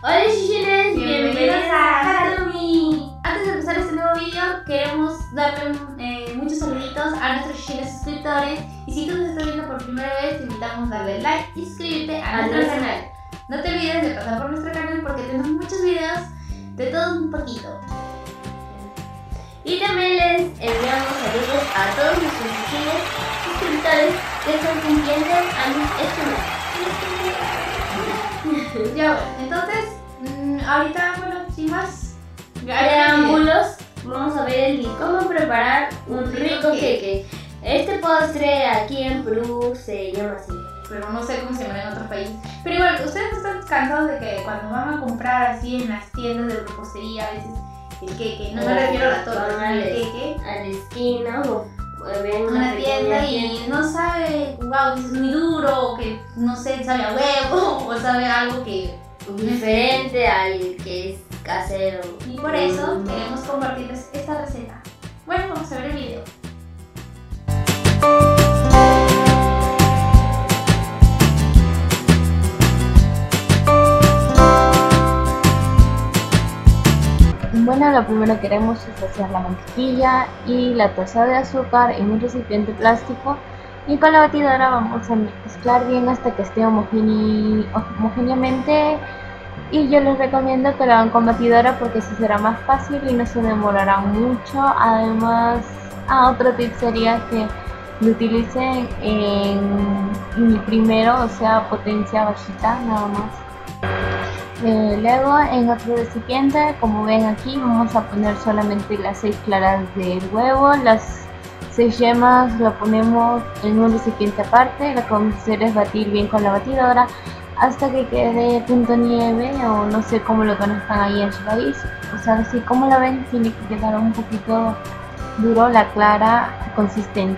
Hola chichines, bienvenidos a Hatumi. Antes de empezar este nuevo video queremos darle muchos saluditos a nuestros chichines suscriptores. Y si tú nos estás viendo por primera vez, te invitamos a darle like y suscribirte a nuestro canal. No te olvides de pasar por nuestro canal porque tenemos muchos videos de todo un poquito. Y también les enviamos saludos a todos nuestros chichines suscriptores que están cumpliendo años este mes. Ya bueno, entonces, ahorita, bueno, sin más preámbulos, vamos a ver cómo preparar un rico queque. Este postre aquí en Perú se llama así, pero no sé cómo se llama en otros países. Pero igual, ustedes no están cansados de que cuando van a comprar así en las tiendas de repostería a veces el queque, no me refiero a la torta, sino el queque, a la esquina o ven una tienda y no sabe, wow, es muy duro, o que no sé, sabe a huevo o sabe algo que diferente al que es casero. Y por eso queremos compartirles esta receta. Bueno, vamos a ver el video. Bueno, lo primero que queremos es vaciar la mantequilla y la taza de azúcar en un recipiente plástico, y con la batidora vamos a mezclar bien hasta que esté homogéneamente. Y yo les recomiendo que lo hagan con batidora porque así será más fácil y no se demorará mucho. Además, otro tip sería que lo utilicen en primero, o sea, potencia bajita nada más. Luego en otro recipiente, como ven aquí, vamos a poner solamente las 6 claras del huevo. Las 6 yemas lo ponemos en un recipiente aparte. Lo que vamos a hacer es batir bien con la batidora hasta que quede punto nieve, o no sé cómo lo conozcan ahí en su país. O sea, así como lo ven, tiene que quedar un poquito duro la clara consistente.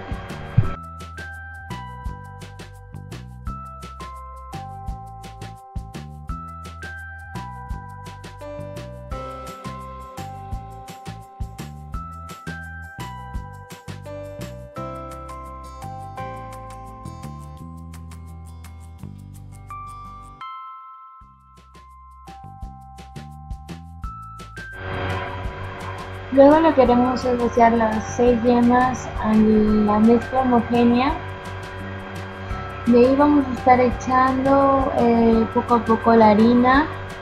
Luego lo que queremos es vaciar las 6 yemas a la mezcla homogénea. De ahí vamos a estar echando poco a poco la harina.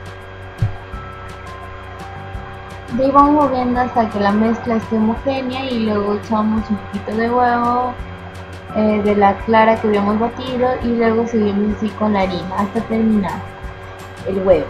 De ahí vamos moviendo hasta que la mezcla esté homogénea y luego echamos un poquito de huevo, de la clara que habíamos batido, y luego seguimos así con la harina hasta terminar el huevo.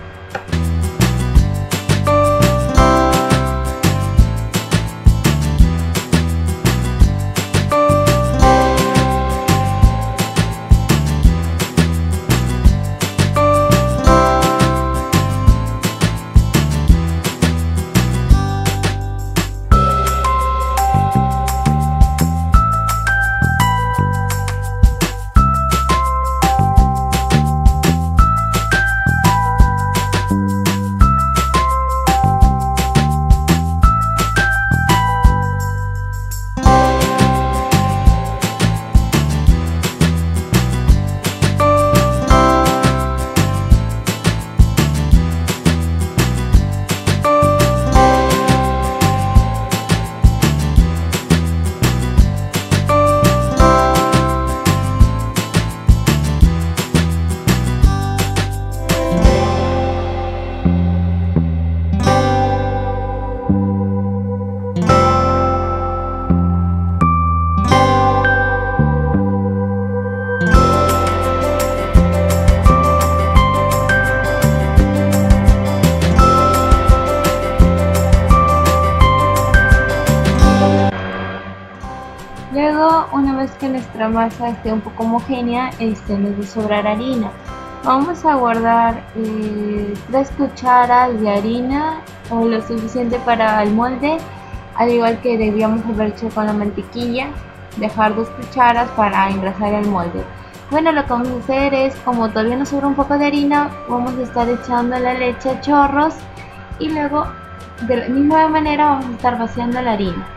Luego, una vez que nuestra masa esté un poco homogénea, nos va a sobrar harina. Vamos a guardar 3 cucharas de harina, o lo suficiente para el molde, al igual que debíamos haber hecho con la mantequilla. Dejar 2 cucharas para engrasar el molde. Bueno, lo que vamos a hacer es, como todavía nos sobra un poco de harina, vamos a estar echando la leche a chorros, y luego de la misma manera vamos a estar vaciando la harina.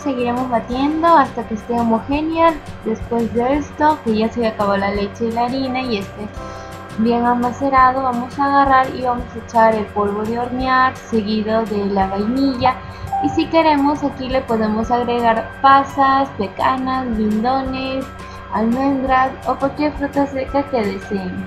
seguiremos batiendo hasta que esté homogénea. Después de esto, que ya se acabó la leche y la harina y esté bien amacerado, vamos a agarrar y vamos a echar el polvo de hornear seguido de la vainilla. Y si queremos, aquí le podemos agregar pasas, pecanas, guindones, almendras o cualquier fruta seca que deseen.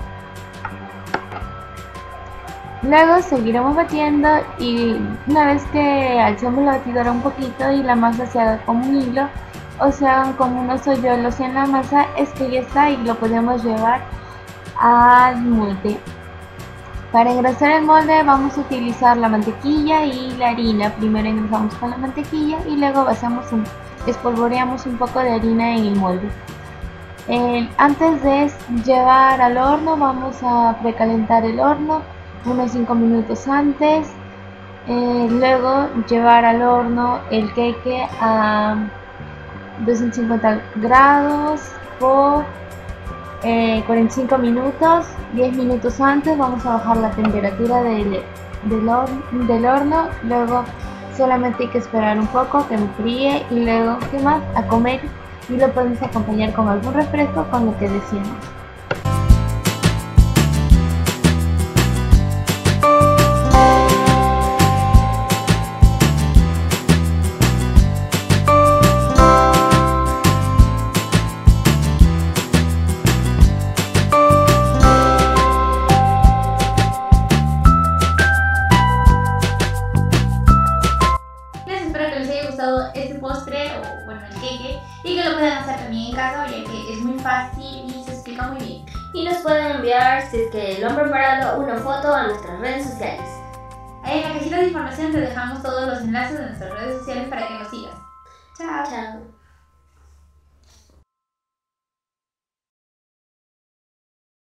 Luego seguiremos batiendo y una vez que alcemos la batidora un poquito y la masa se haga como un hilo o se hagan como unos hoyuelos en la masa, es que ya está y lo podemos llevar al molde. Para engrasar el molde vamos a utilizar la mantequilla y la harina. Primero engrasamos con la mantequilla y luego espolvoreamos un poco de harina en el molde. Antes de llevar al horno vamos a precalentar el horno unos 5 minutos antes. Luego llevar al horno el queque a 250 grados por 45 minutos. 10 minutos antes vamos a bajar la temperatura del horno. Luego solamente hay que esperar un poco que enfríe y luego, ¿qué más? A comer, y lo podemos acompañar con algún refresco con lo que deseemos. Este postre o bueno el queque y que lo puedan hacer también en casa, ya que es muy fácil y se explica muy bien. Y nos pueden enviar, si es que lo han preparado, una foto a nuestras redes sociales. En la cajita de información te dejamos todos los enlaces de nuestras redes sociales para que nos sigas. Chao. Chao.